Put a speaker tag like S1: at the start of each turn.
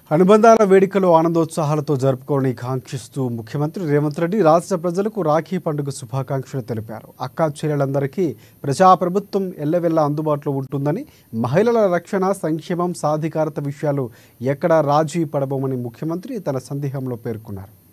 S1: అనుబంధాల వేడుకలు ఆనందోత్సాహాలతో జరుపుకోవాలని కాంక్షిస్తూ ముఖ్యమంత్రి రేవంత్ రెడ్డి రాష్ట్ర ప్రజలకు రాఖీ పండుగ శుభాకాంక్షలు తెలిపారు. అక్కా చెల్లెలందరికీ ప్రజాప్రభుత్వం ఎల్లవెల్లా అందుబాటులో ఉంటుందని, మహిళల రక్షణ, సంక్షేమం, సాధికారత విషయాలు ఎక్కడా రాజీ పడబోమని ముఖ్యమంత్రి తన సందేహంలో పేర్కొన్నారు.